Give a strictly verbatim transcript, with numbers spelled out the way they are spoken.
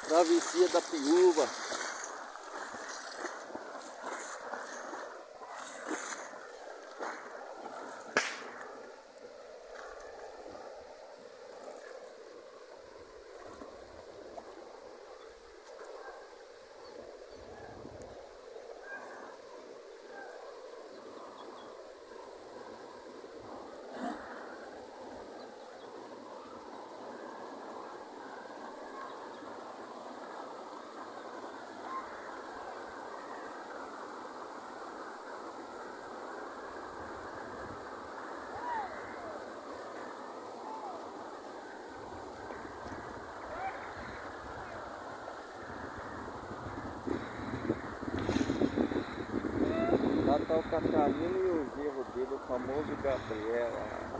Travessia da Piúva. Lá tá o Catarina e o genro dele, o famoso Gabriel.